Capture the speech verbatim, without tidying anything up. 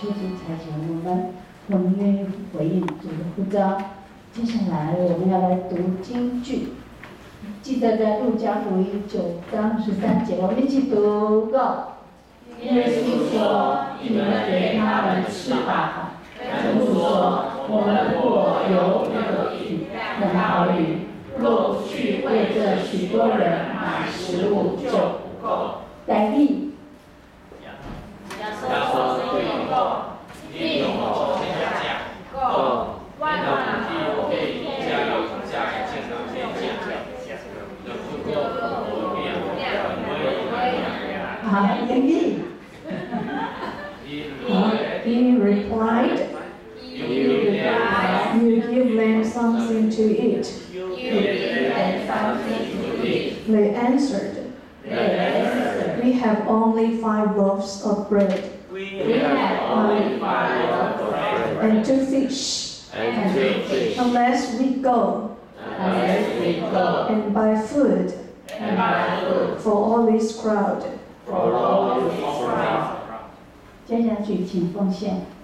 求主差遣我们，我们愿意回应主的呼召。接下来我们要来读金句，记得在路加福音九章十三节，我们一起读够。 耶稣说：“你们给他们吃吧。”门徒说：“我们或有六饼两条鱼，若不去为这许多人买食物，就不够。” 来历。 要说对够，利用我这样讲够，万万我可以加油加油加油加油，有不够我变我好，来历。 He replied, You give them something to eat. They answered, We have only five loaves of bread We have only five loaves of bread and two fish, and two fish. Unless we go Unless we go and buy food and buy food for all this crowd. for all this crowd. 接下去请奉献。